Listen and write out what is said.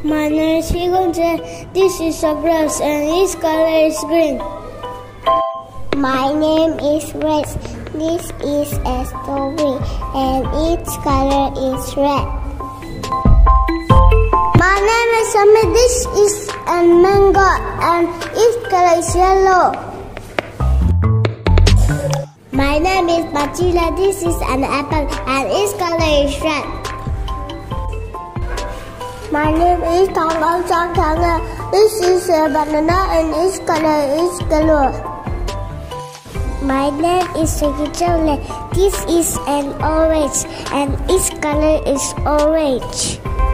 My name is Higunje. This is a grass and its color is green. My name is Rex. This is a strawberry and its color is red. My name is Samir. This is a mango and its color is yellow. My name is Bachila. This is an apple and its color is red. My name is Thanga. This is a banana and its color is yellow. My name is Sekichole. This is an orange and its color is orange.